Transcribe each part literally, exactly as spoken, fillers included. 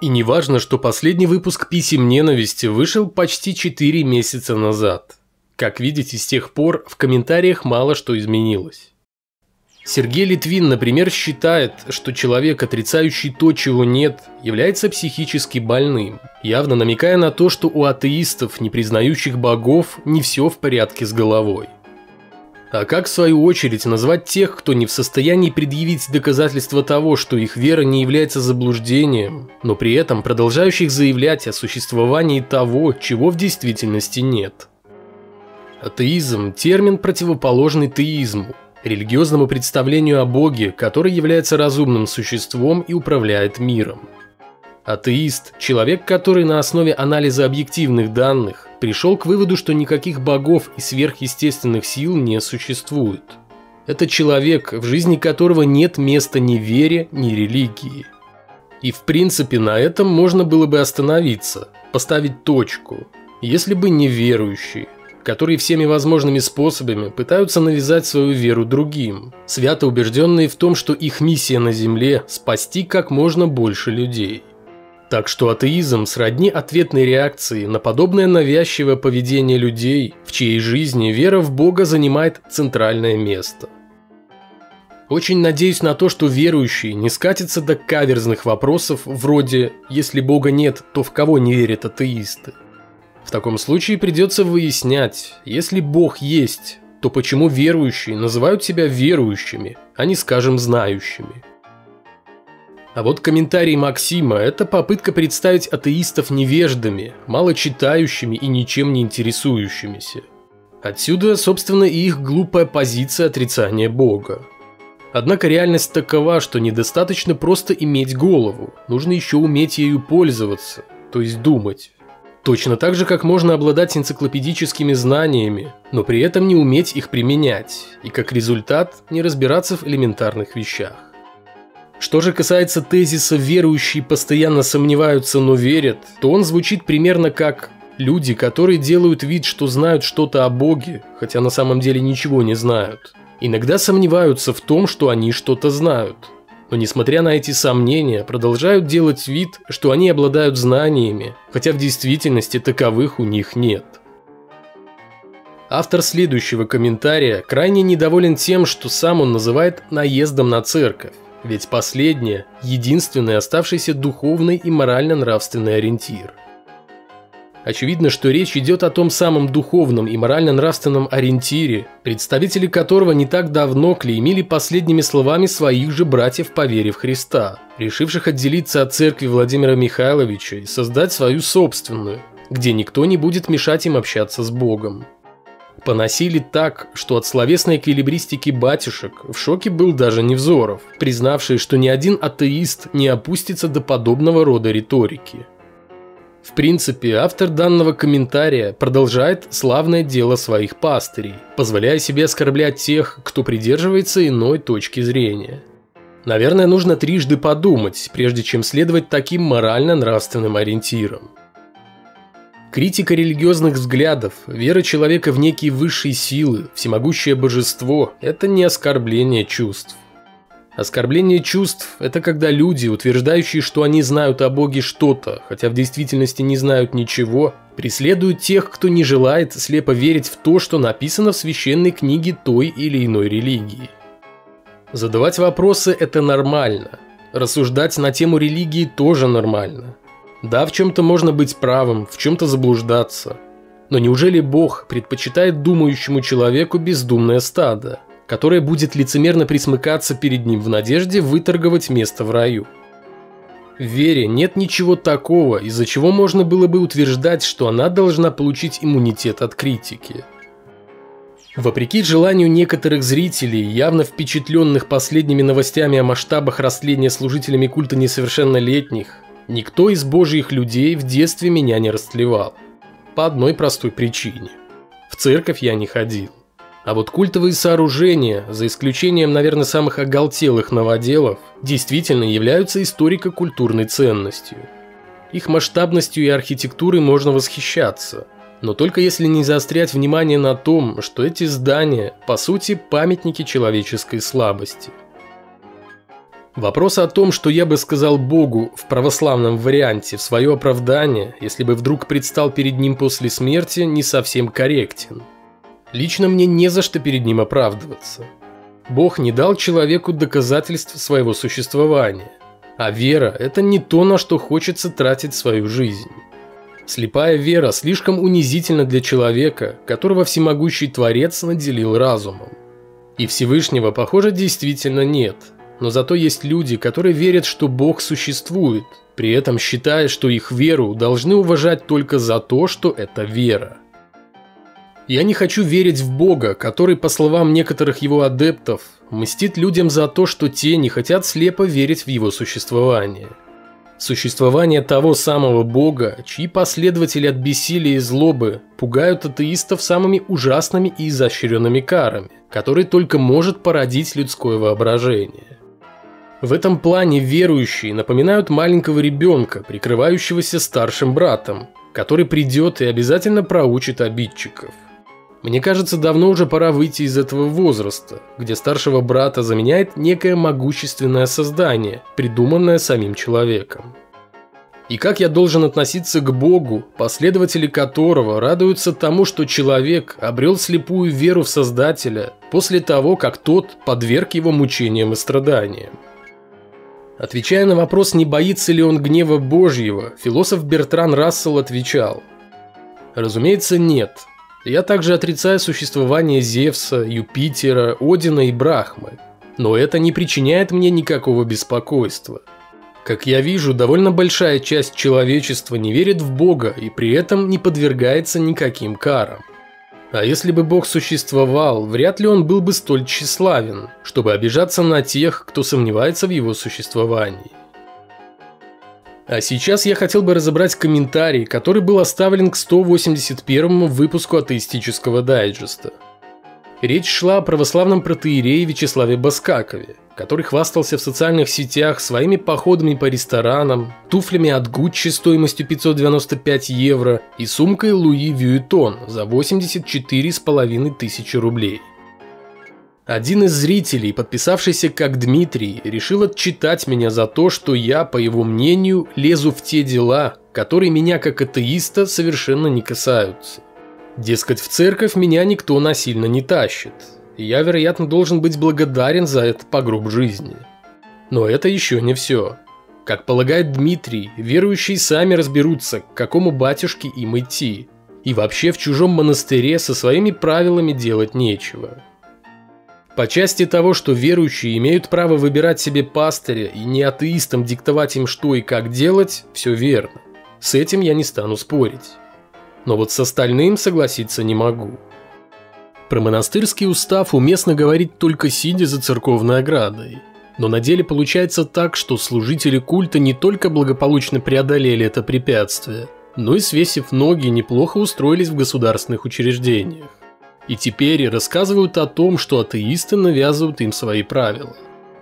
И не важно, что последний выпуск «Писем ненависти» вышел почти четыре месяца назад. Как видите, с тех пор в комментариях мало что изменилось. Сергей Литвин, например, считает, что человек, отрицающий то, чего нет, является психически больным, явно намекая на то, что у атеистов, не признающих богов, не все в порядке с головой. А как, в свою очередь, назвать тех, кто не в состоянии предъявить доказательства того, что их вера не является заблуждением, но при этом продолжающих заявлять о существовании того, чего в действительности нет? Атеизм – термин, противоположный теизму, религиозному представлению о Боге, который является разумным существом и управляет миром. Атеист – человек, который на основе анализа объективных данных пришел к выводу, что никаких богов и сверхъестественных сил не существует. Это человек, в жизни которого нет места ни вере, ни религии. И в принципе на этом можно было бы остановиться, поставить точку, если бы не верующие, которые всеми возможными способами пытаются навязать свою веру другим, свято убежденные в том, что их миссия на Земле – спасти как можно больше людей. Так что атеизм сродни ответной реакции на подобное навязчивое поведение людей, в чьей жизни вера в Бога занимает центральное место. Очень надеюсь на то, что верующие не скатятся до каверзных вопросов вроде «если Бога нет, то в кого не верят атеисты?». В таком случае придется выяснять, если Бог есть, то почему верующие называют себя верующими, а не, скажем, знающими. А вот комментарий Максима – это попытка представить атеистов невеждами, мало читающими и ничем не интересующимися. Отсюда, собственно, и их глупая позиция отрицания Бога. Однако реальность такова, что недостаточно просто иметь голову, нужно еще уметь ею пользоваться, то есть думать. Точно так же, как можно обладать энциклопедическими знаниями, но при этом не уметь их применять, и как результат не разбираться в элементарных вещах. Что же касается тезиса «верующие постоянно сомневаются, но верят», то он звучит примерно как «люди, которые делают вид, что знают что-то о Боге, хотя на самом деле ничего не знают, иногда сомневаются в том, что они что-то знают, но несмотря на эти сомнения, продолжают делать вид, что они обладают знаниями, хотя в действительности таковых у них нет». Автор следующего комментария крайне недоволен тем, что сам он называет наездом на церковь. Ведь последняя – единственный оставшийся духовный и морально-нравственный ориентир. Очевидно, что речь идет о том самом духовном и морально-нравственном ориентире, представители которого не так давно клеймили последними словами своих же братьев по вере в Христа, решивших отделиться от церкви Владимира Михайловича и создать свою собственную, где никто не будет мешать им общаться с Богом. Поносили так, что от словесной эквилибристики батюшек в шоке был даже Невзоров, признавший, что ни один атеист не опустится до подобного рода риторики. В принципе, автор данного комментария продолжает славное дело своих пастырей, позволяя себе оскорблять тех, кто придерживается иной точки зрения. Наверное, нужно трижды подумать, прежде чем следовать таким морально-нравственным ориентирам. Критика религиозных взглядов, вера человека в некие высшие силы, всемогущее божество – это не оскорбление чувств. Оскорбление чувств – это когда люди, утверждающие, что они знают о Боге что-то, хотя в действительности не знают ничего, преследуют тех, кто не желает слепо верить в то, что написано в священной книге той или иной религии. Задавать вопросы – это нормально. Рассуждать на тему религии тоже нормально. Да, в чем-то можно быть правым, в чем-то заблуждаться. Но неужели Бог предпочитает думающему человеку бездумное стадо, которое будет лицемерно присмыкаться перед ним в надежде выторговать место в раю? В вере нет ничего такого, из-за чего можно было бы утверждать, что она должна получить иммунитет от критики. Вопреки желанию некоторых зрителей, явно впечатленных последними новостями о масштабах растления служителями культа несовершеннолетних, никто из божьих людей в детстве меня не растлевал. По одной простой причине. В церковь я не ходил. А вот культовые сооружения, за исключением, наверное, самых оголтелых новоделов, действительно являются историко-культурной ценностью. Их масштабностью и архитектурой можно восхищаться, но только если не заострять внимание на том, что эти здания, по сути, памятники человеческой слабости. Вопрос о том, что я бы сказал Богу в православном варианте в свое оправдание, если бы вдруг предстал перед ним после смерти, не совсем корректен. Лично мне не за что перед ним оправдываться. Бог не дал человеку доказательств своего существования, а вера – это не то, на что хочется тратить свою жизнь. Слепая вера слишком унизительна для человека, которого всемогущий Творец наделил разумом. И Всевышнего, похоже, действительно нет. Но зато есть люди, которые верят, что Бог существует, при этом считая, что их веру должны уважать только за то, что это вера. Я не хочу верить в Бога, который, по словам некоторых его адептов, мстит людям за то, что те не хотят слепо верить в его существование. Существование того самого Бога, чьи последователи от бессилия и злобы пугают атеистов самыми ужасными и изощренными карами, которые только может породить людское воображение. В этом плане верующие напоминают маленького ребенка, прикрывающегося старшим братом, который придет и обязательно проучит обидчиков. Мне кажется, давно уже пора выйти из этого возраста, где старшего брата заменяет некое могущественное создание, придуманное самим человеком. И как я должен относиться к Богу, последователи которого радуются тому, что человек обрел слепую веру в Создателя после того, как тот подверг его мучениям и страданиям? Отвечая на вопрос, не боится ли он гнева Божьего, философ Бертран Рассел отвечал: «Разумеется, нет. Я также отрицаю существование Зевса, Юпитера, Одина и Брахмы, но это не причиняет мне никакого беспокойства. Как я вижу, довольно большая часть человечества не верит в Бога и при этом не подвергается никаким карам. А если бы Бог существовал, вряд ли он был бы столь тщеславен, чтобы обижаться на тех, кто сомневается в его существовании». А сейчас я хотел бы разобрать комментарий, который был оставлен к сто восемьдесят первому выпуску атеистического дайджеста. Речь шла о православном протоиерее Вячеславе Баскакове, который хвастался в социальных сетях своими походами по ресторанам, туфлями от Гуччи стоимостью пятьсот девяносто пять евро и сумкой Луи Вьюитон за восемьдесят четыре с половиной тысячи рублей. Один из зрителей, подписавшийся как Дмитрий, решил отчитать меня за то, что я, по его мнению, лезу в те дела, которые меня как атеиста совершенно не касаются. Дескать, в церковь меня никто насильно не тащит, и я, вероятно, должен быть благодарен за это по гроб жизни. Но это еще не все. Как полагает Дмитрий, верующие сами разберутся, к какому батюшке им идти, и вообще в чужом монастыре со своими правилами делать нечего. По части того, что верующие имеют право выбирать себе пастыря и не атеистам диктовать им, что и как делать, все верно. С этим я не стану спорить. Но вот с остальным согласиться не могу. Про монастырский устав уместно говорить только сидя за церковной оградой. Но на деле получается так, что служители культа не только благополучно преодолели это препятствие, но и, свесив ноги, неплохо устроились в государственных учреждениях. И теперь рассказывают о том, что атеисты навязывают им свои правила.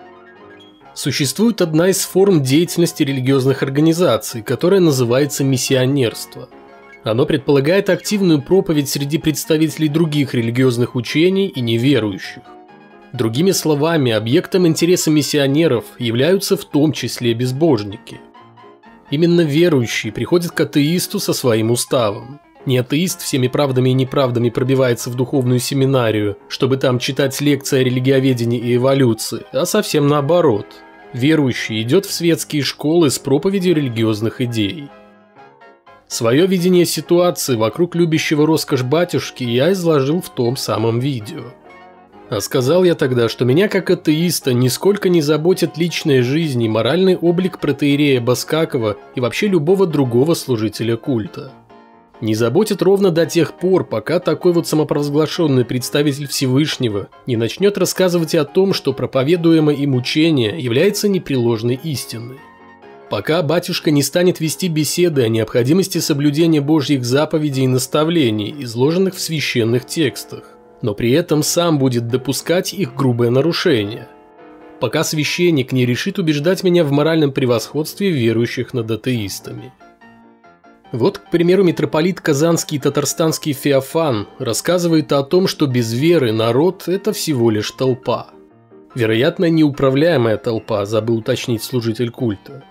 Существует одна из форм деятельности религиозных организаций, которая называется миссионерство. Оно предполагает активную проповедь среди представителей других религиозных учений и неверующих. Другими словами, объектом интереса миссионеров являются в том числе безбожники. Именно верующие приходят к атеисту со своим уставом. Не атеист всеми правдами и неправдами пробивается в духовную семинарию, чтобы там читать лекции о религиоведении и эволюции, а совсем наоборот. Верующий идет в светские школы с проповедью религиозных идей. Свое видение ситуации вокруг любящего роскошь батюшки я изложил в том самом видео. А сказал я тогда, что меня как атеиста нисколько не заботит личная жизнь и моральный облик протоиерея Баскакова и вообще любого другого служителя культа. Не заботит ровно до тех пор, пока такой вот самопровозглашенный представитель Всевышнего не начнет рассказывать о том, что проповедуемое им учение является непреложной истиной. Пока батюшка не станет вести беседы о необходимости соблюдения Божьих заповедей и наставлений, изложенных в священных текстах, но при этом сам будет допускать их грубое нарушение. Пока священник не решит убеждать меня в моральном превосходстве верующих над атеистами. Вот, к примеру, митрополит Казанский и Татарстанский Феофан рассказывает о том, что без веры народ – это всего лишь толпа. Вероятно, неуправляемая толпа, забыл уточнить служитель культа.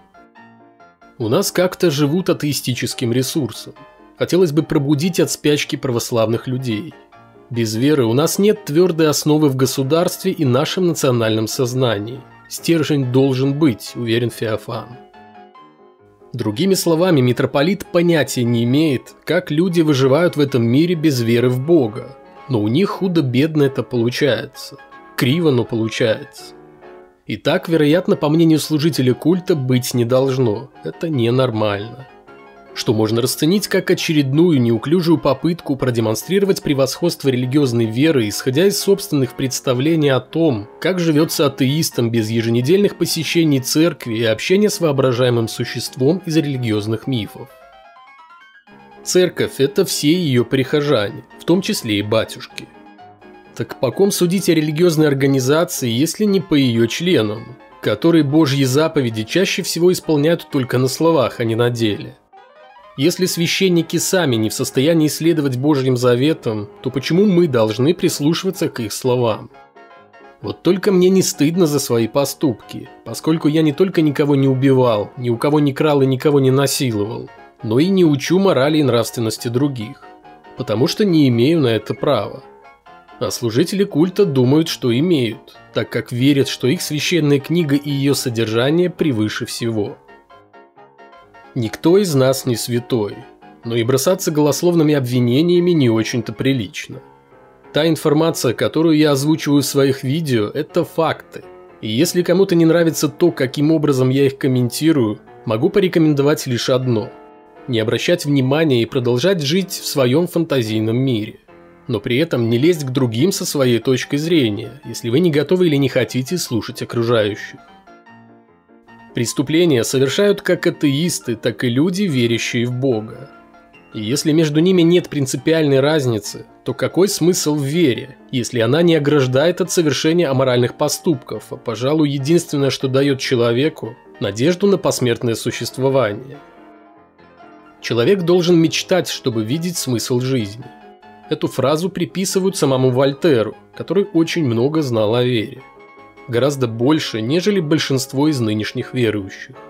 У нас как-то живут атеистическим ресурсом. Хотелось бы пробудить от спячки православных людей. Без веры у нас нет твердой основы в государстве и нашем национальном сознании. Стержень должен быть, уверен Феофан. Другими словами, митрополит понятия не имеет, как люди выживают в этом мире без веры в Бога. Но у них худо-бедно это получается. Криво, но получается. И так, вероятно, по мнению служителя культа, быть не должно. Это ненормально. Что можно расценить как очередную неуклюжую попытку продемонстрировать превосходство религиозной веры, исходя из собственных представлений о том, как живется атеистам без еженедельных посещений церкви и общения с воображаемым существом из религиозных мифов. Церковь – это все ее прихожане, в том числе и батюшки. Так по ком судить о религиозной организации, если не по ее членам, которые Божьи заповеди чаще всего исполняют только на словах, а не на деле? Если священники сами не в состоянии следовать Божьим заветам, то почему мы должны прислушиваться к их словам? Вот только мне не стыдно за свои поступки, поскольку я не только никого не убивал, ни у кого не крал и никого не насиловал, но и не учу морали и нравственности других, потому что не имею на это права. А служители культа думают, что имеют, так как верят, что их священная книга и ее содержание превыше всего. Никто из нас не святой, но и бросаться голословными обвинениями не очень-то прилично. Та информация, которую я озвучиваю в своих видео, это факты. И если кому-то не нравится то, каким образом я их комментирую, могу порекомендовать лишь одно – не обращать внимания и продолжать жить в своем фантазийном мире. Но при этом не лезть к другим со своей точкой зрения, если вы не готовы или не хотите слушать окружающих. Преступления совершают как атеисты, так и люди, верящие в Бога. И если между ними нет принципиальной разницы, то какой смысл в вере, если она не ограждает от совершения аморальных поступков, а, пожалуй, единственное, что дает человеку – надежду на посмертное существование? Человек должен мечтать, чтобы видеть смысл жизни. Эту фразу приписывают самому Вольтеру, который очень много знал о вере. Гораздо больше, нежели большинство из нынешних верующих.